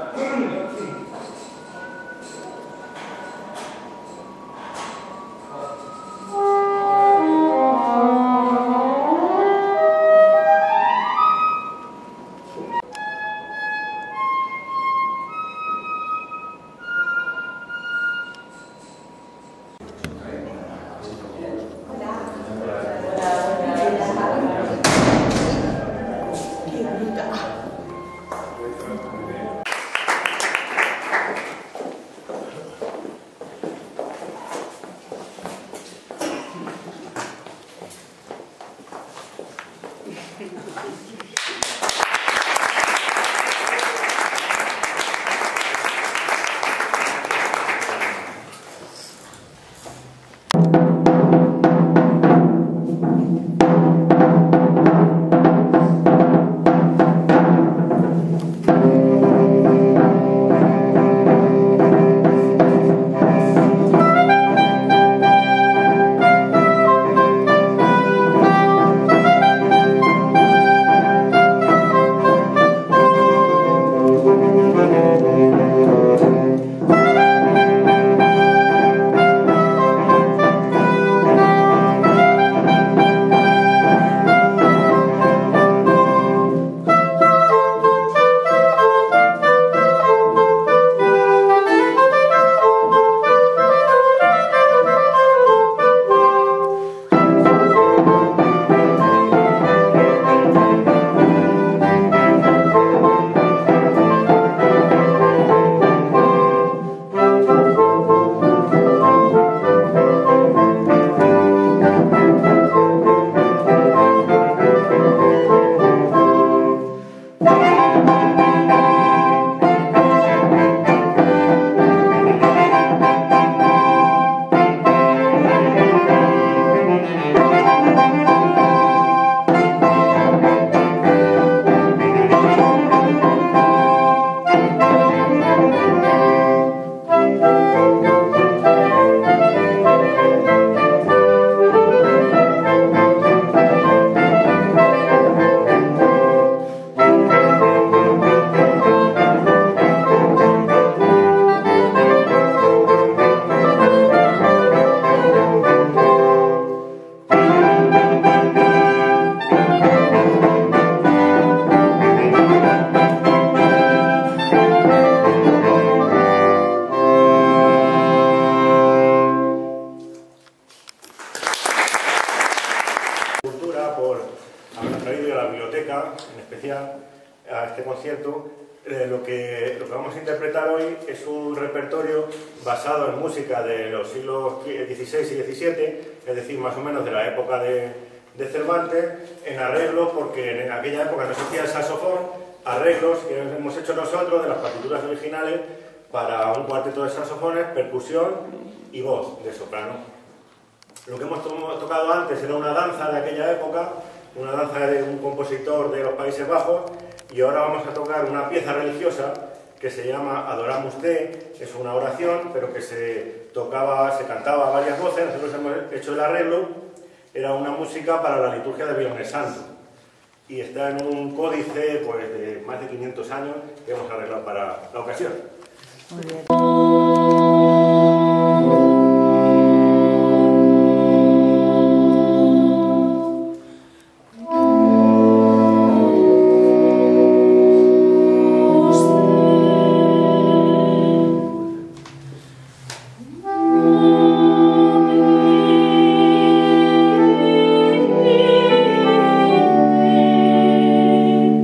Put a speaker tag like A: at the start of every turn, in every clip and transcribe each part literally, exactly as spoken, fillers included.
A: a este concierto. Eh, lo, que, lo que vamos a interpretar hoy es un repertorio basado en música de los siglos dieciséis y diecisiete, es decir, más o menos de la época de, de Cervantes, en arreglos, porque en aquella época no se hacía el saxofón, arreglos que hemos hecho nosotros de las partituras originales para un cuarteto de saxofones, percusión y voz de soprano. Lo que hemos to tocado antes era una danza de aquella época, una danza de un compositor de los Países Bajos, y ahora vamos a tocar una pieza religiosa que se llama Adoramus Te. Es una oración, pero que se tocaba, se cantaba a varias voces. Nosotros hemos hecho el arreglo. Era una música para la liturgia del Viernes Santo y está en un códice pues, de más de quinientos años que hemos arreglado para la ocasión.
B: Muy bien.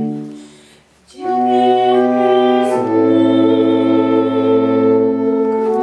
C: Yes.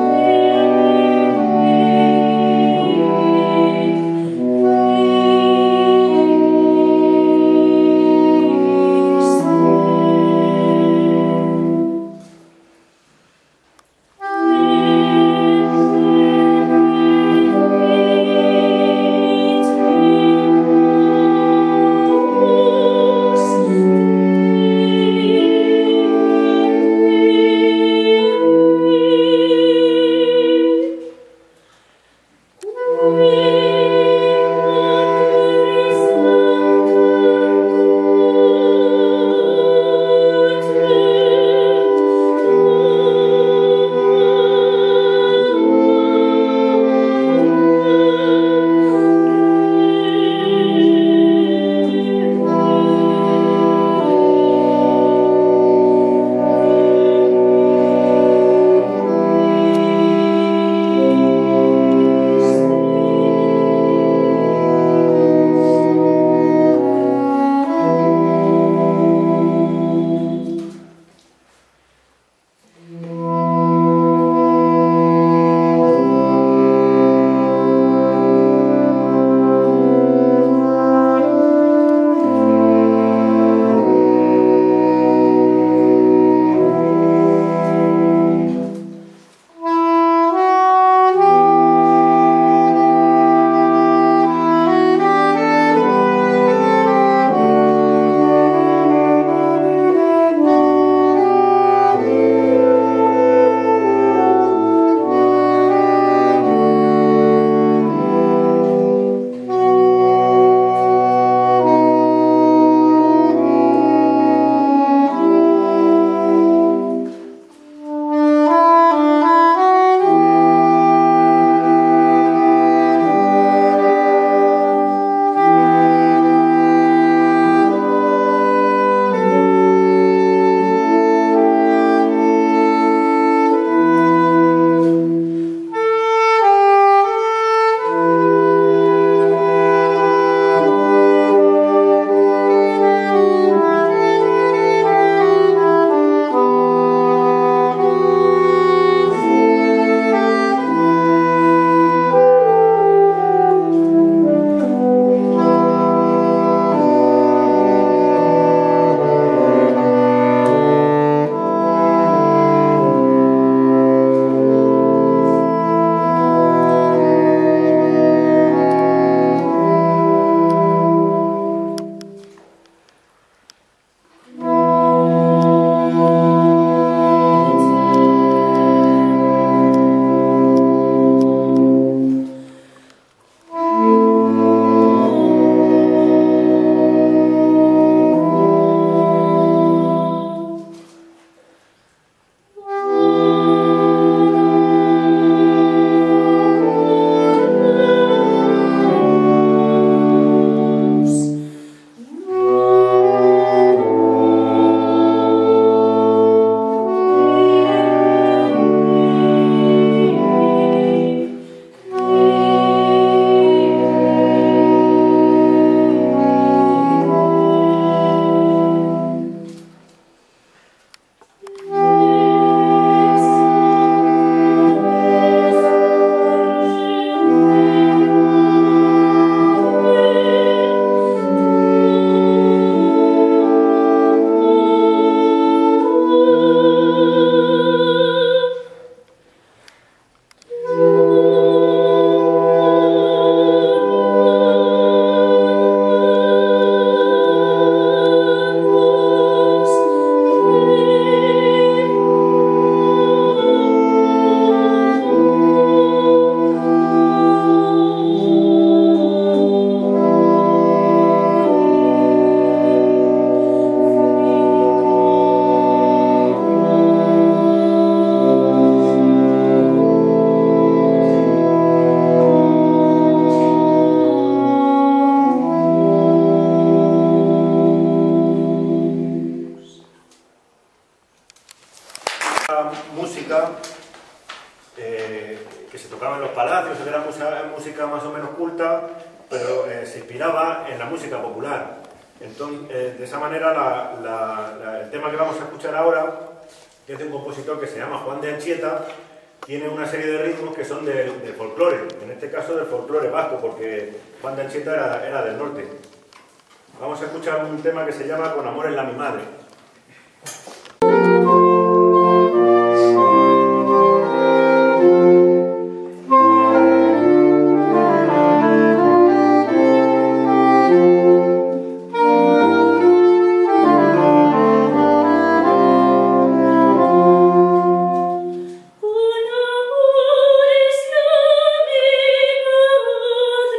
A: Música eh, que se tocaba en los palacios, era música, música más o menos culta, pero eh, se inspiraba en la música popular. Entonces, eh, de esa manera, la, la, la, el tema que vamos a escuchar ahora, que es de un compositor que se llama Juan de Anchieta, tiene una serie de ritmos que son del de folclore, en este caso del folclore vasco, porque Juan de Anchieta era, era del norte. Vamos a escuchar un tema que se llama Con amor en la mi madre.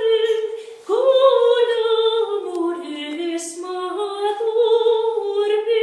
B: Por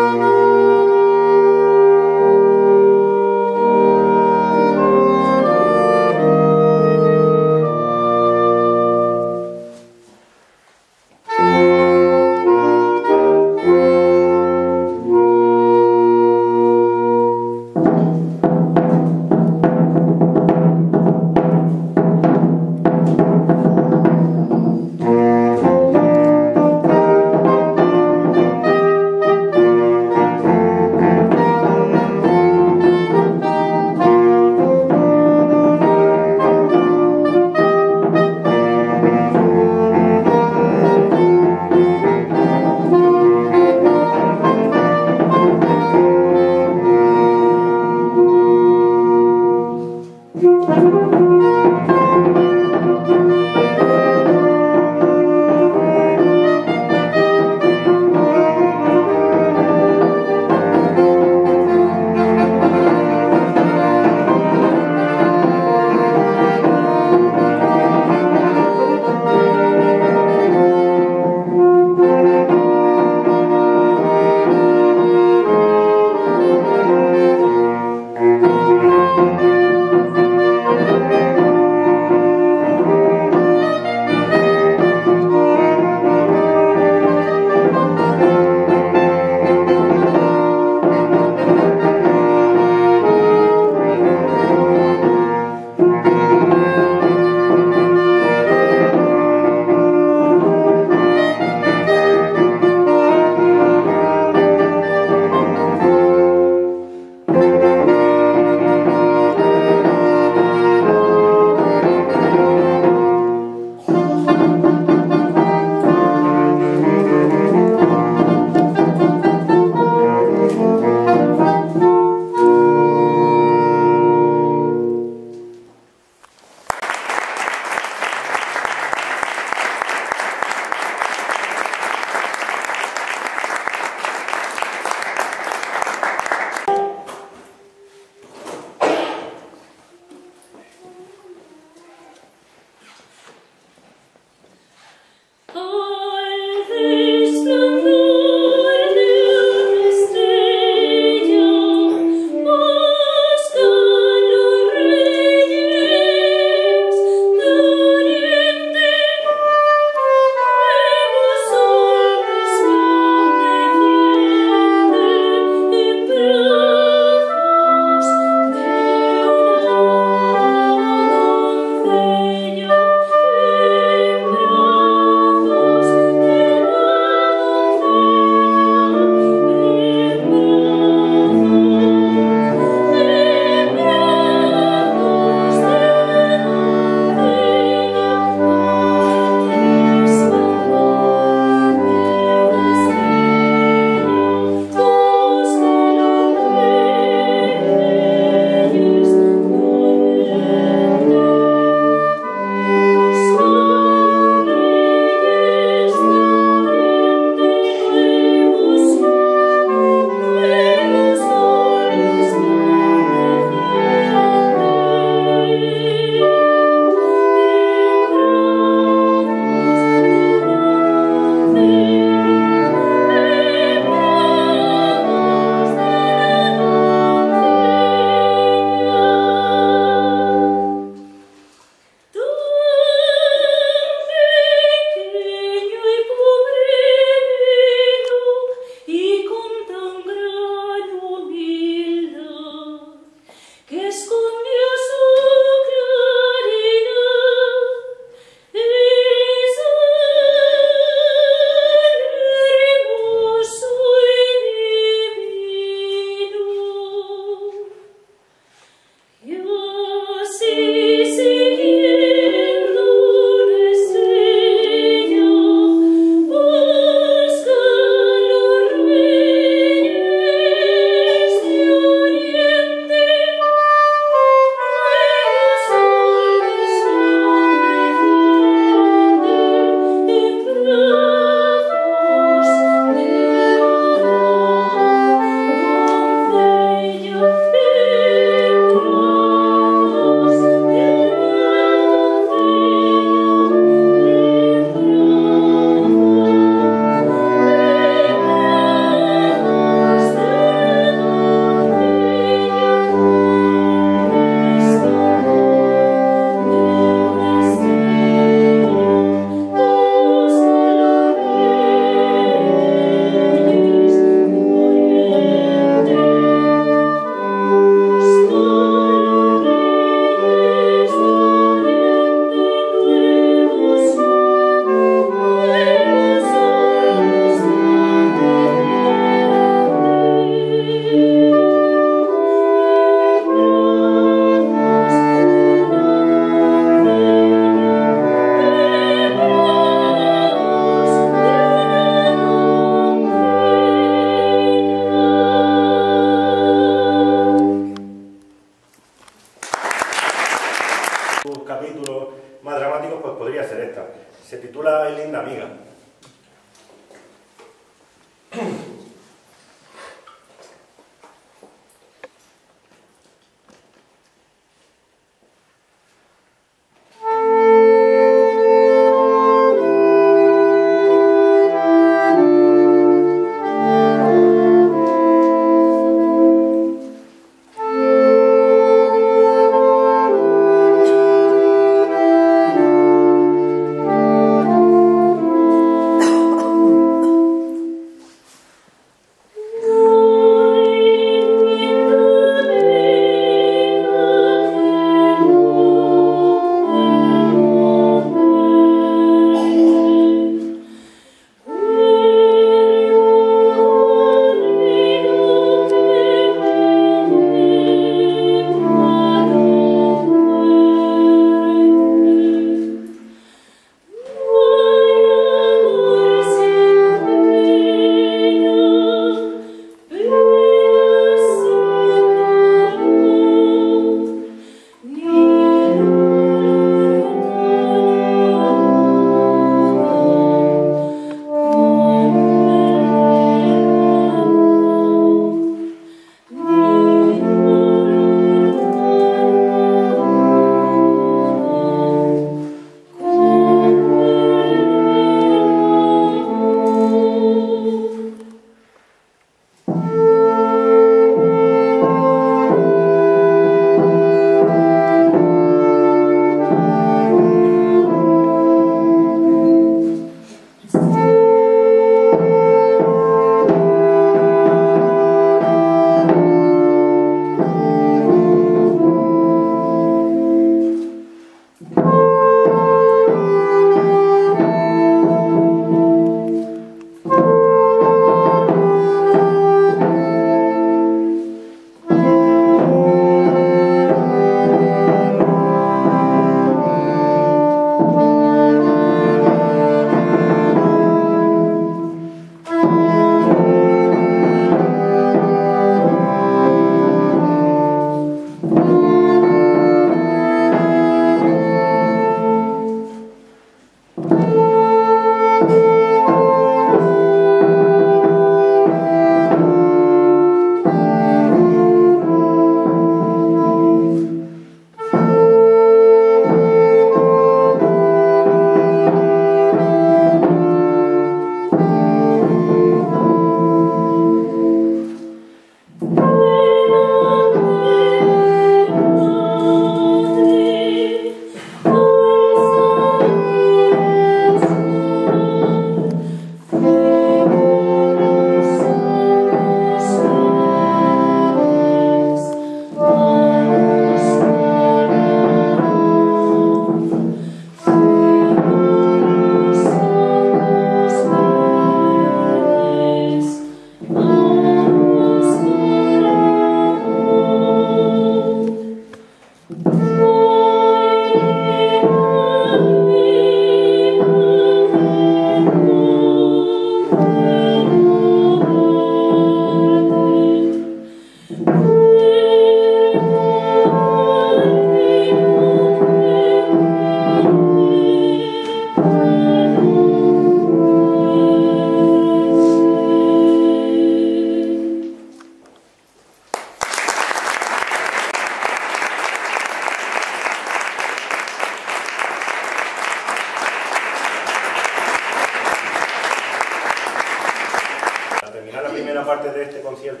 A: parte de este concierto,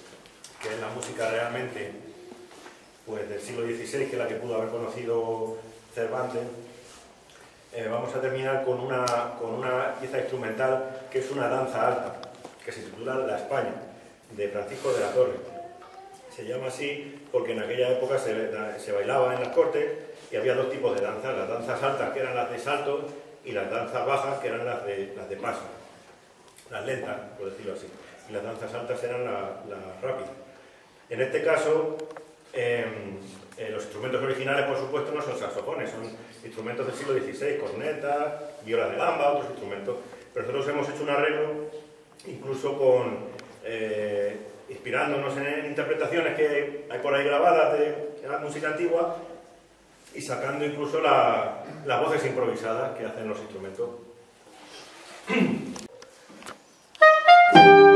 A: que es la música realmente pues, del siglo dieciséis, que es la que pudo haber conocido Cervantes, eh, vamos a terminar con una, con una pieza instrumental que es una danza alta, que se titula La España, de Francisco de la Torre. Se llama así porque en aquella época se, se bailaba en las cortes y había dos tipos de danzas, las danzas altas, que eran las de salto, y las danzas bajas, que eran las de, las de paso, las lentas, por decirlo así, y las danzas altas eran las la rápidas. En este caso, eh, eh, los instrumentos originales, por supuesto, no son saxofones, son instrumentos del siglo dieciséis, cornetas, violas de gamba, otros instrumentos, pero nosotros hemos hecho un arreglo, incluso con, eh, inspirándonos en interpretaciones que hay por ahí grabadas de la música antigua, y sacando incluso la, las voces improvisadas que hacen los instrumentos.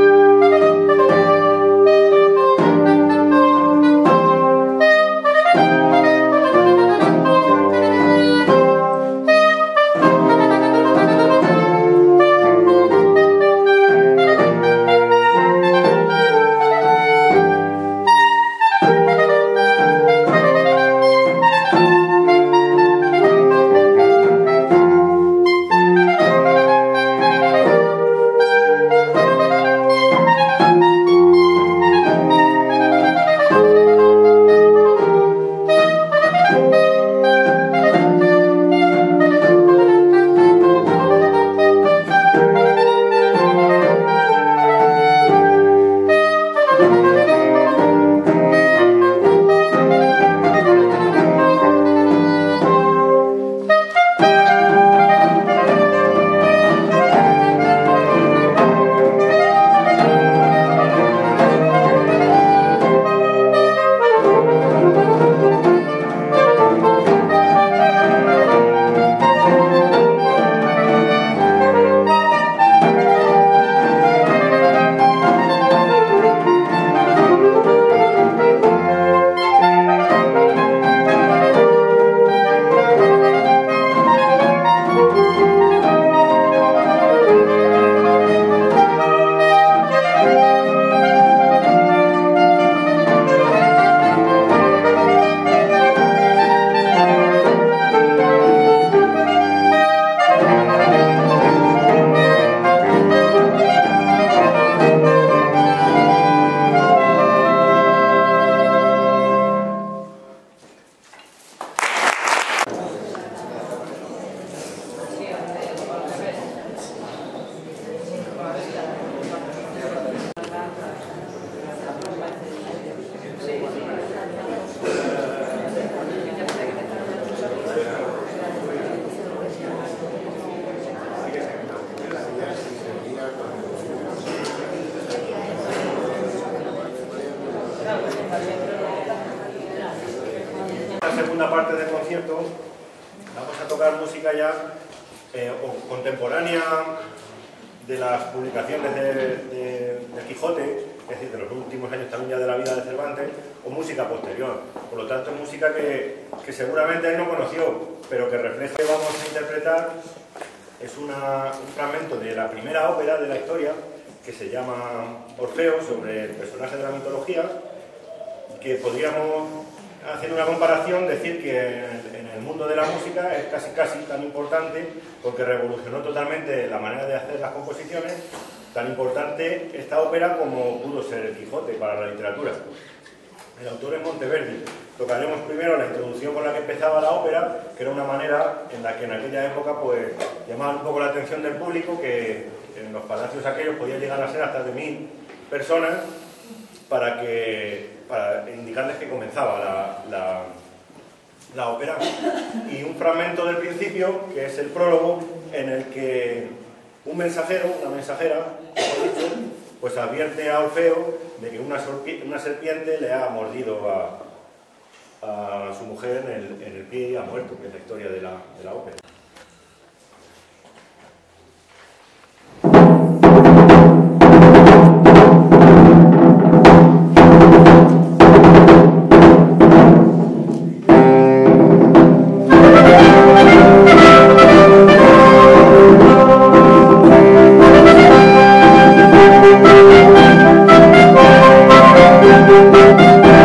A: segunda parte del concierto vamos a tocar música ya eh, o contemporánea de las publicaciones de, de, de Quijote, es decir, de los últimos años también ya de la vida de Cervantes, o música posterior. Por lo tanto, es música que, que seguramente él no conoció, pero que refleja que vamos a interpretar. Es una, un fragmento de la primera ópera de la historia, que se llama Orfeo, sobre el personaje de la mitología, que podríamos hacer una comparación, decir que en, en el mundo de la música es casi casi tan importante, porque revolucionó totalmente la manera de hacer las composiciones, tan importante esta ópera como pudo ser el Quijote para la literatura. El autor es Monteverdi. Tocaremos primero la introducción con la que empezaba la ópera, que era una manera en la que en aquella época pues llamaba un poco la atención del público, que en los palacios aquellos podía llegar a ser hasta de mil personas, para, que, para indicarles que comenzaba la, la, la ópera. Y un fragmento del principio, que es el prólogo, en el que un mensajero, una mensajera, como he dicho, pues advierte a Orfeo de que una, una serpiente le ha mordido a, a su mujer en el, en el pie y ha muerto, que es la historia de la, de la ópera.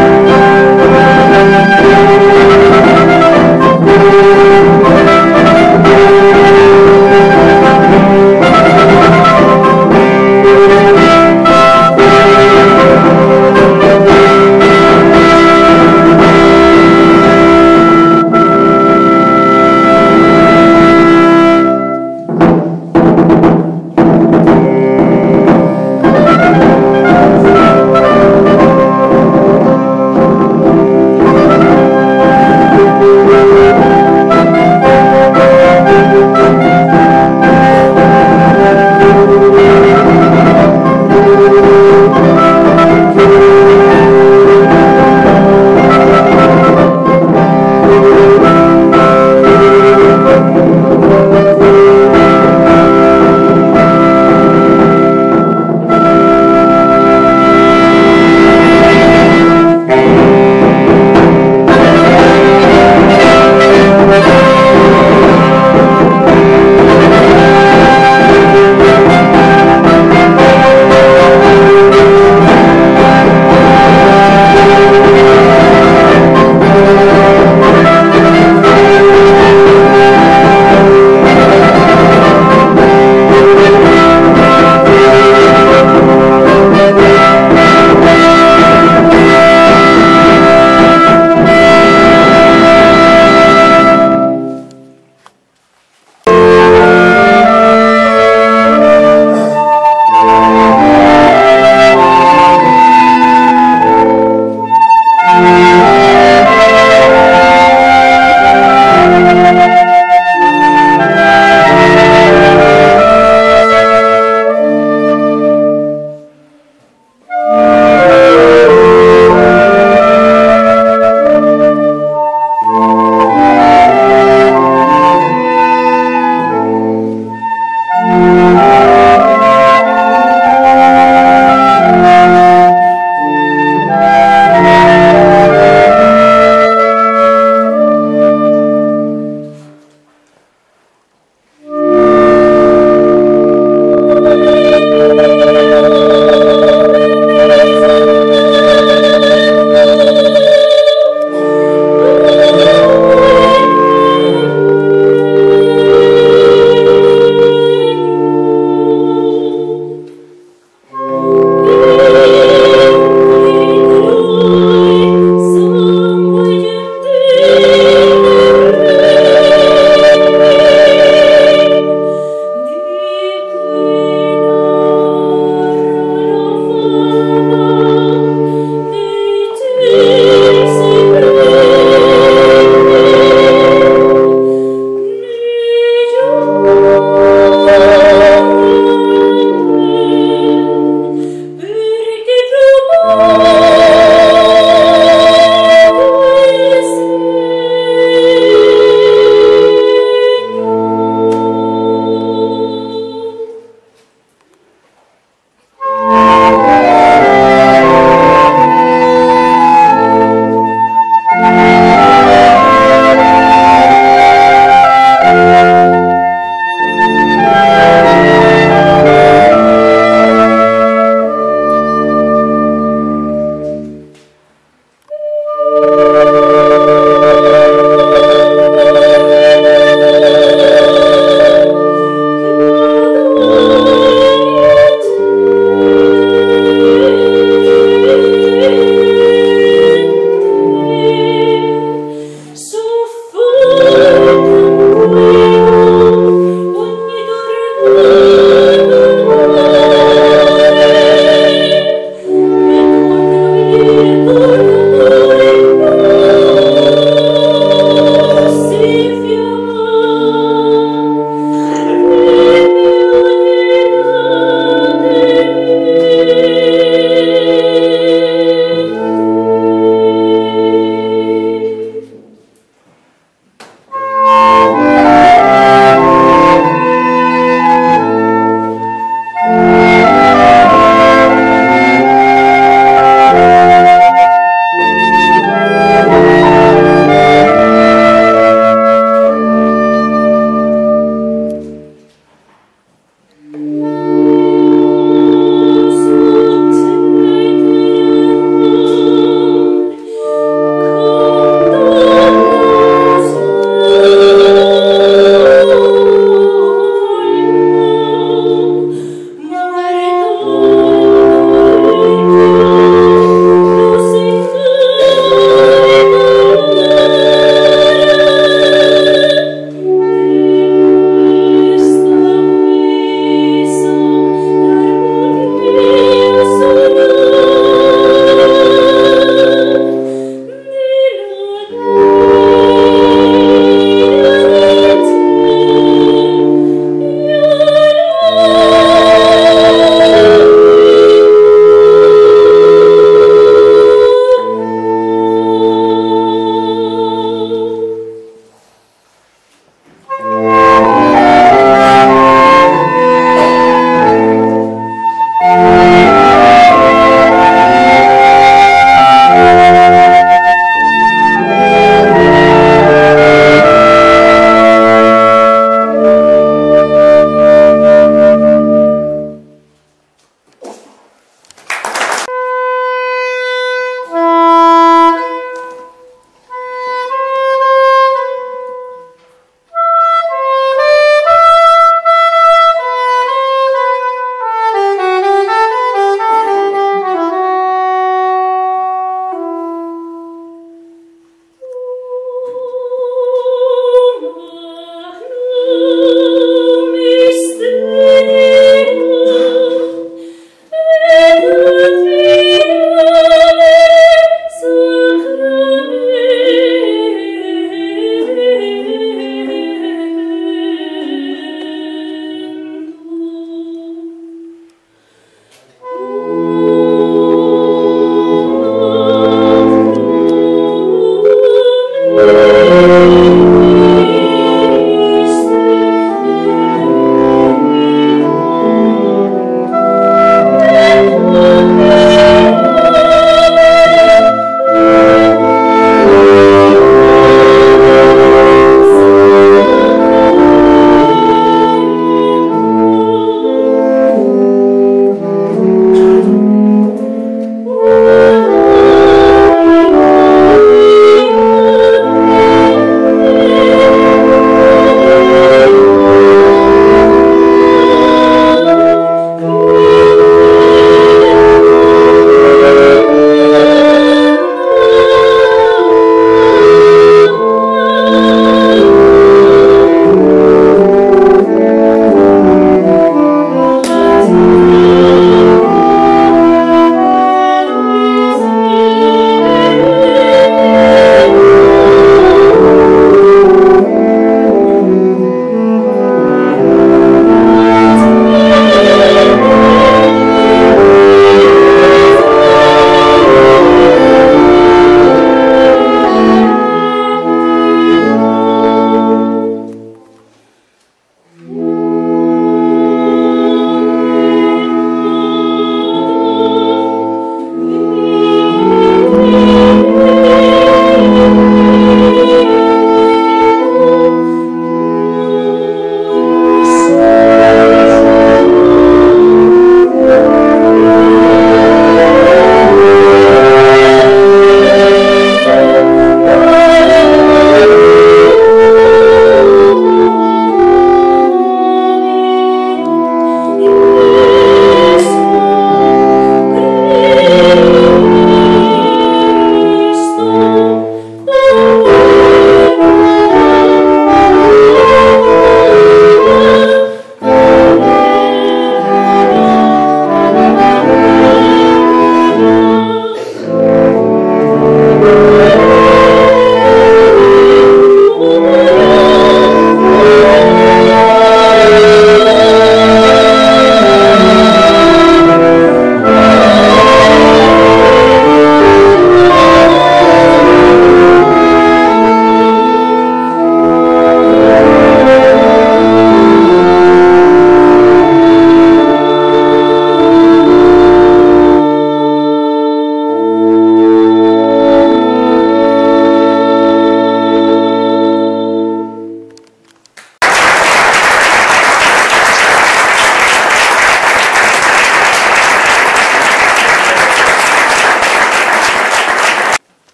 B: Thank you.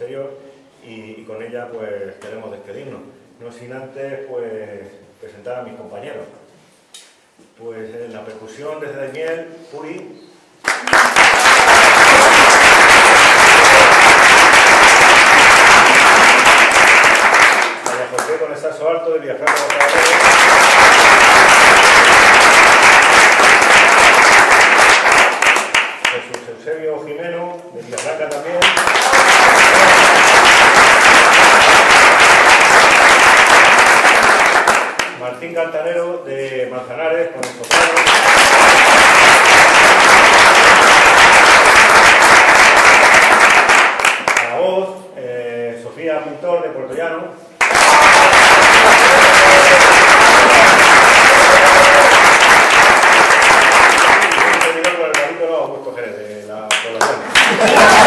A: posterior y, y con ella pues queremos despedirnos. No sin antes pues presentar a mis compañeros. Pues en la percusión desde Daimiel, Puri. María José con el saxo alto de Villafranca de Caballero. Jesús Eusebio Jimeno de Villafranca también. Martín Cantanero de Manzanares con el soprano. A la voz, eh, Sofía Pintor de Puerto Llano. Y un servidor con el barítono Augusto Jerez de la población.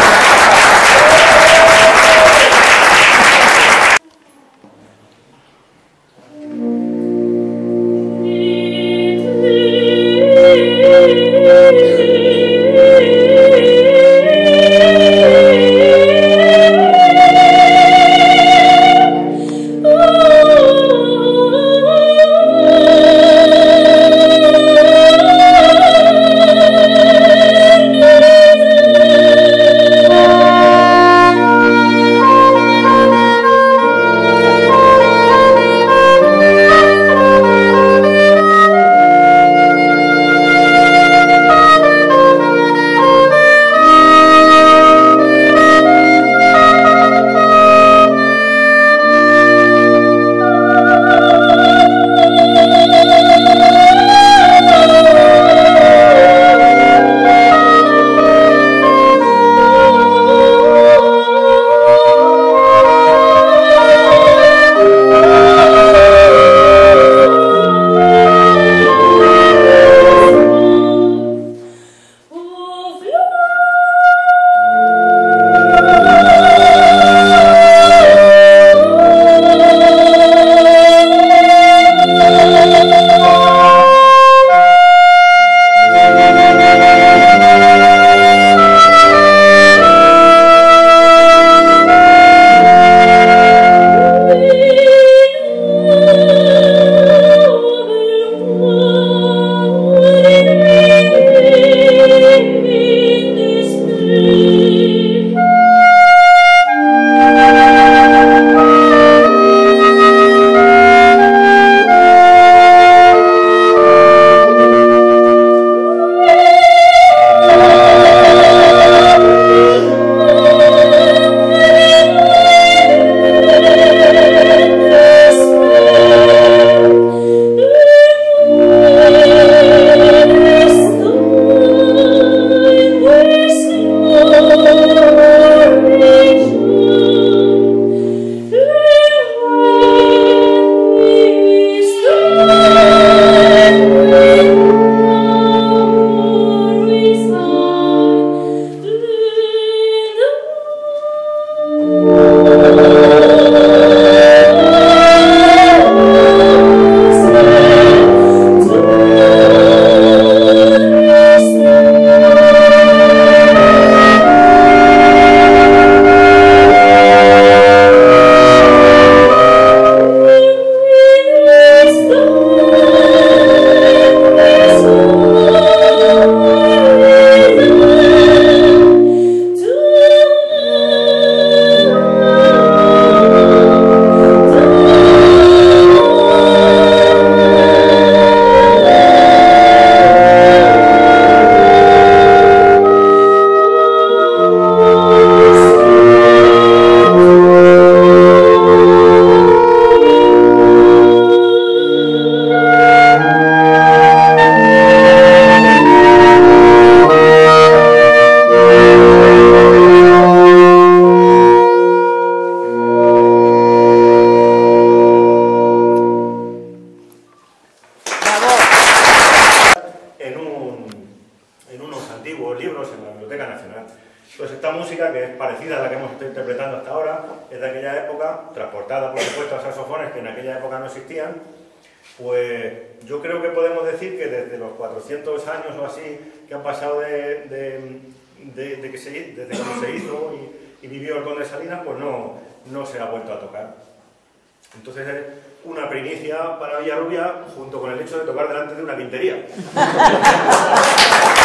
A: Pues esta música, que es parecida a la que hemos estado interpretando hasta ahora, es de aquella época, transportada por supuesto a saxofones que en aquella época no existían. Pues yo creo que podemos decir que desde los cuatrocientos años o así que han pasado de, de, de, de que se, desde que se hizo y, y vivió el Conde de Salinas, pues no, no se ha vuelto a tocar. Entonces es una primicia para Villarrubia, junto con el hecho de tocar delante de una quintería.